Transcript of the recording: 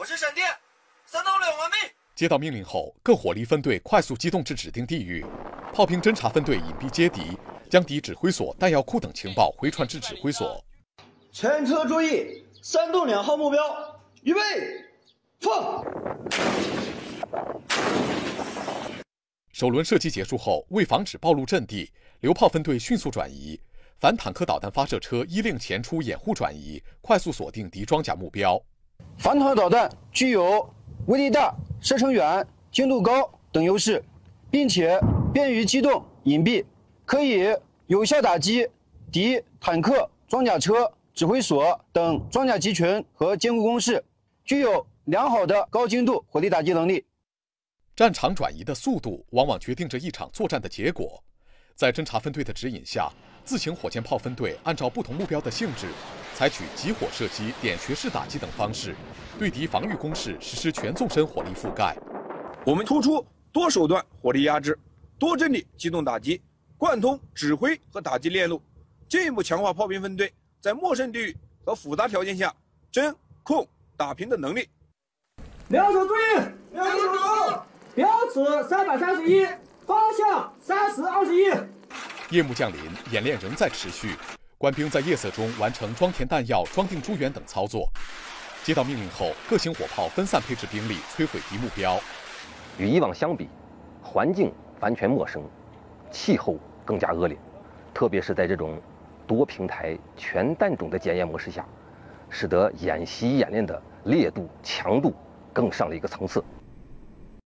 我是闪电，3到2完毕。 接到命令后，各火力分队快速机动至指定地域，炮兵侦察分队隐蔽接敌，将敌指挥所、弹药库等情报回传至指挥所。 全车注意，3栋2号目标，预备，放！ 首轮射击结束后，为防止暴露阵地，榴炮分队迅速转移，反坦克导弹发射车依令前出掩护转移，快速锁定敌装甲目标。 反坦克导弹具有威力大、射程远、精度高等优势，并且便于机动隐蔽，可以有效打击敌坦克、装甲车、指挥所等装甲集群和坚固工事，具有良好的高精度火力打击能力。 战场转移的速度往往决定着一场作战的结果。在侦察分队的指引下，自行火箭炮分队按照不同目标的性质，采取集火射击、点穴式打击等方式，对敌防御工事实施全纵深火力覆盖。 我们突出多手段火力压制、多阵地机动打击，贯通指挥和打击链路，进一步强化炮兵分队在陌生地域和复杂条件下侦控打平的能力。 瞄准注意，瞄准好，标尺331，方向3021。 夜幕降临，演练仍在持续，官兵在夜色中完成装填弹药、装订猪源等操作。接到命令后，各型火炮分散配置兵力，摧毁敌目标。 与以往相比，环境完全陌生，气候更加恶劣，特别是在这种多平台全弹种的检验模式下，使得演习演练的烈度、强度更上了一个层次。